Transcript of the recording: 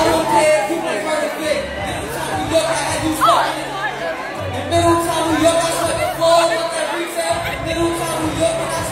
don't care if you play perfect. Middletown, New York, I had you stuck. In Middletown, New York, I swept the floor, look at retail. Middletown, New York,